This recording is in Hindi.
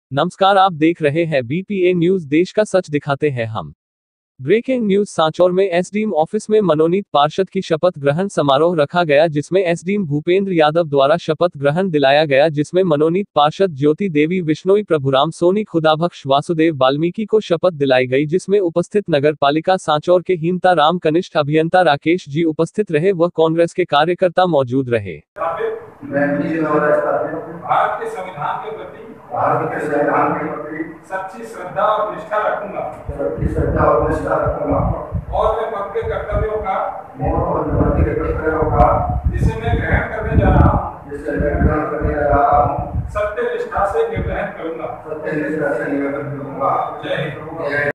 नमस्कार, आप देख रहे हैं बीपीए न्यूज। देश का सच दिखाते हैं हम। Breaking news. सांचौर में एसडीएम ऑफिस में मनोनीत पार्षद की शपथ ग्रहण समारोह रखा गया, जिसमें एसडीएम भूपेंद्र यादव द्वारा शपथ ग्रहण दिलाया गया, जिसमें मनोनीत पार्षद ज्योति देवी विश्नोई, प्रभुराम सोनी, खुदाभक्ष वासुदेव वाल्मीकि को शपथ दिलाई गई, जिसमें उपस्थित नगर पालिका सांचौर के हीमता राम, कनिष्ठ अभियंता राकेश जी उपस्थित रहे व कांग्रेस के कार्यकर्ता मौजूद रहे। भारत के संविधान के प्रति सच्ची श्रद्धा और निष्ठा रखूंगा और मैं पद के कर्तव्यों का जिसे मैं ग्रहण करने जा रहा हूँ सत्य निष्ठा से निर्वहन करूंगा। जय हिंद।